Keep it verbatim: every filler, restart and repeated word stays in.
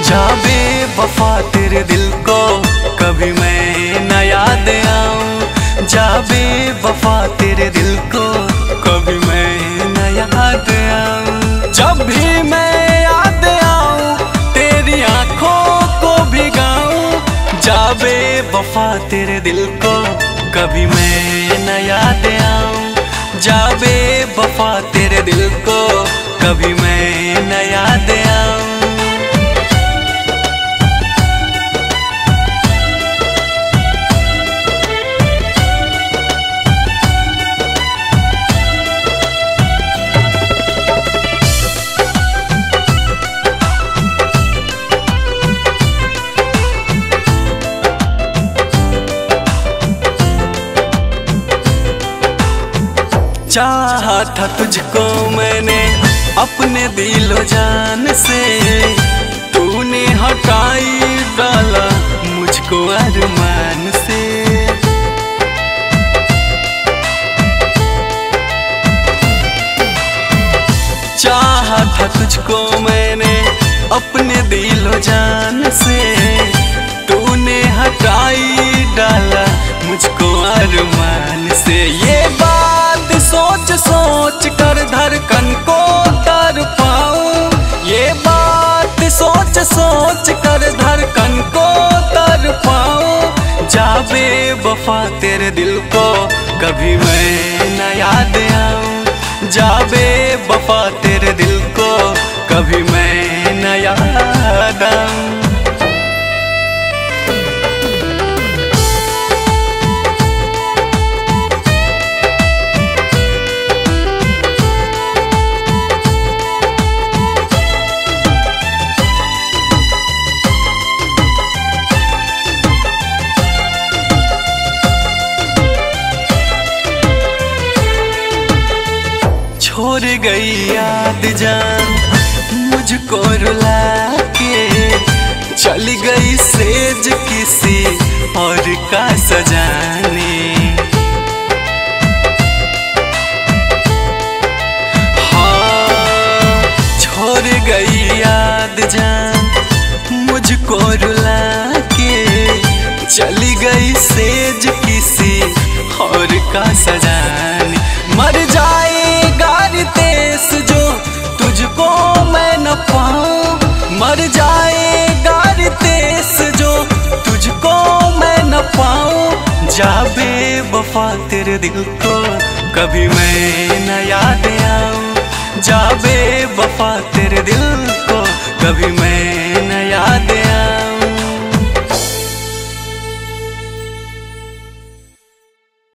जा बेवफा तेरे दिल को कभी मैं न याद आऊं। जा बेवफा तेरे दिल को कभी मैं न याद आऊं। जब भी मैं याद आऊं तेरी आंखों को भिगाऊं। जा बेवफा तेरे दिल को कभी मैं न याद आऊं। जा बेवफा तेरे दिल को कभी मैं न याद आऊं। चाहा था तुझको मैंने अपने दिलो जान से, तूने हटाई डाला मुझको अरमान से। चाहा था तुझको मैंने अपने दिलो जान से, तूने हटाई डाला मुझको अरमान से। ये बात सोच सोच कर धड़कन को तड़पाऊं। ये बात सोच सोच कर धड़कन को तड़पाऊं। जा बेवफा तेरे दिल को कभी मैं न याद आऊं। जा बेवफा तेरे दिल को कभी मैं न याद आऊं। छोड़ गई याद जान मुझको रुला के, चली गई सेज किसी और का सजाने। हाँ छोड़ गई याद जान मुझको रुला के, चली गई सेज किसी और का सजाने। मर जाएगा रितेश जो तुझको मैं न पाऊं। मर जाएगा रितेश जो तुझको मैं न पाऊं। जा बेवफा तेरे दिल को कभी मैं न याद आऊं। जा बेवफा तेरे दिल को कभी मैं न याद